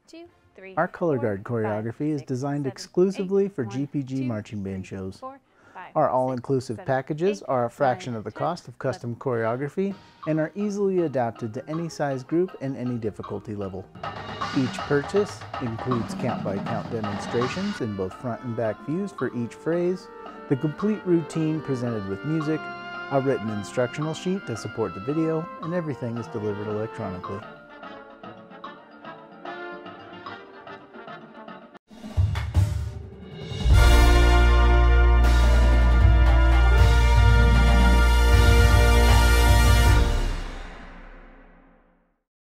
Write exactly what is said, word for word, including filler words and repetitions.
two, three, Our color four, guard choreography five, is six, designed seven, exclusively eight, for one, G P G two, marching band three, shows. four, five, Our six, all-inclusive seven, packages eight, are a fraction nine, of the ten, cost of custom eleven. choreography and are easily adapted to any size group and any difficulty level. Each purchase includes count-by-count demonstrations in both front and back views for each phrase, the complete routine presented with music, a written instructional sheet to support the video, and everything is delivered electronically.